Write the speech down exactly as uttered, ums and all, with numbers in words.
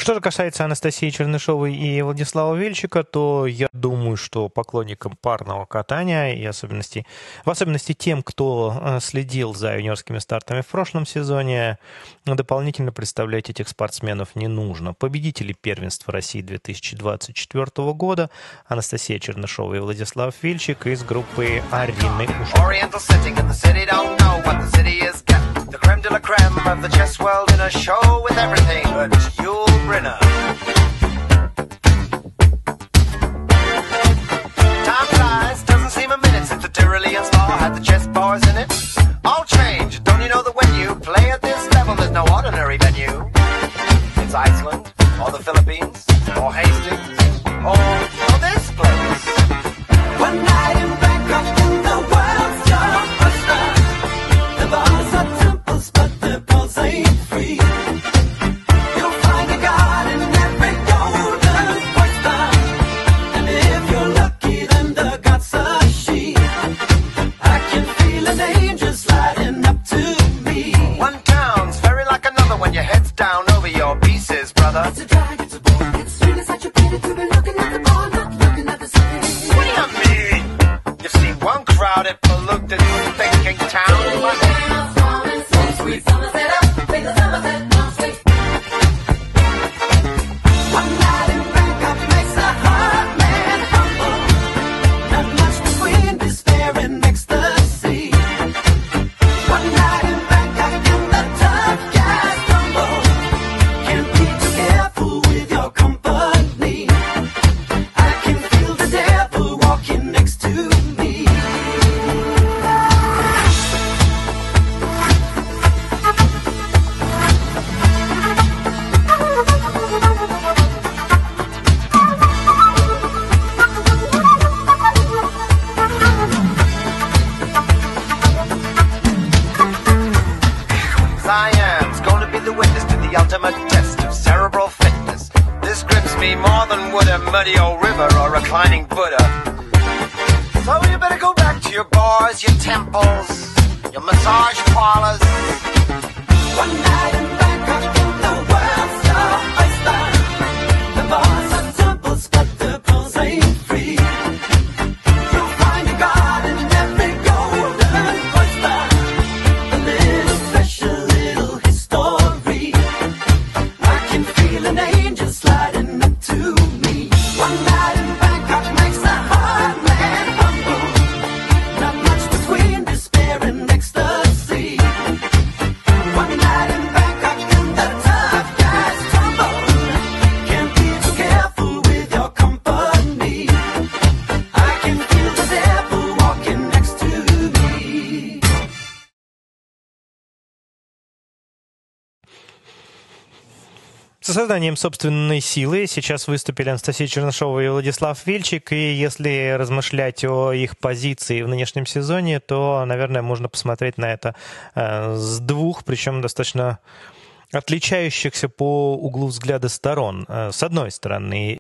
Что же касается Анастасии Чернышовой и Владислава Вельчика, то я думаю, что поклонникам парного катания, и особенности, в особенности тем, кто следил за юниорскими стартами в прошлом сезоне, дополнительно представлять этих спортсменов не нужно. Победители первенства России две тысячи двадцать четвёртого года Анастасия Чернышова и Владислав Вельчик из группы Арины Ушаковой. The creme de la creme of the chess world in a show with everything but Yul Brynner. Time flies, doesn't seem a minute since the Tyrolean Spa had the chess bars in it. All change, don't you know that when you play at this level, there's no ordinary venue? It's Iceland, or the Philippines, or Hastings, or, or this place. One night in Bangkok in the world's your oyster. The bars are temples, but the pulse ain't free. You'll find a god in every golden oyster. And if you're lucky, then the god's a she. I can feel an angel sliding up to me. One town's very like another when your head's down over your pieces, brother. It's a drag, it's a bore, it's really such a pity to be looking at the bar, not looking at the city. What do you mean? You've seen one crowded, polluted, thinking town. Sweet Somerset up, big Somerset down street. One night in Bangkok makes a hard man humble. Not much between despair and ecstasy. One night in Bangkok and the tough guys tumble. Can't be too careful with your company. I can feel the devil walking next to me. Science, gonna be the witness to the ultimate test of cerebral fitness. This grips me more than would a muddy old river or reclining Buddha. So you better go back to your bars, your temples, your massage parlors. One night in Bangkok in the world's your oyster. The bars are temples, but the pulse ain't free. You'll find a god in every golden oyster. A little special little history. I can feel an angel sliding up to me. One night in Bangkok makes a hard man humble. Not much between despair and ecstasy. One night in Bangkok and the tough guys tumble. Can't be too careful with your company. I can feel the devil walking next to me. Со созданием собственной силы сейчас выступили Анастасия Чернышова и Владислав Вельчик, и если размышлять о их позиции в нынешнем сезоне, то, наверное, можно посмотреть на это э, с двух, причем достаточно отличающихся по углу взгляда сторон. Э, с одной стороны,